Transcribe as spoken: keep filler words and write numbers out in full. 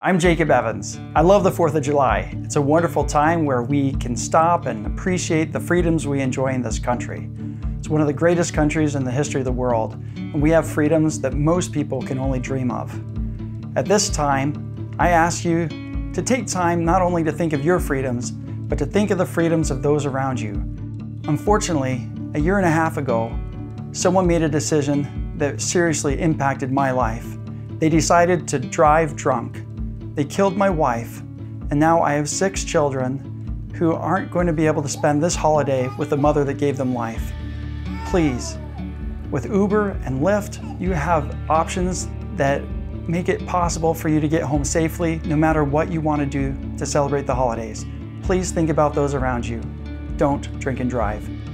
I'm Jacob Evans. I love the fourth of July. It's a wonderful time where we can stop and appreciate the freedoms we enjoy in this country. It's one of the greatest countries in the history of the world, and we have freedoms that most people can only dream of. At this time, I ask you to take time not only to think of your freedoms, but to think of the freedoms of those around you. Unfortunately, a year and a half ago, someone made a decision that seriously impacted my life. They decided to drive drunk. They killed my wife, and now I have six children who aren't going to be able to spend this holiday with the mother that gave them life. Please, with Uber and Lyft, you have options that make it possible for you to get home safely no matter what you want to do to celebrate the holidays. Please think about those around you. Don't drink and drive.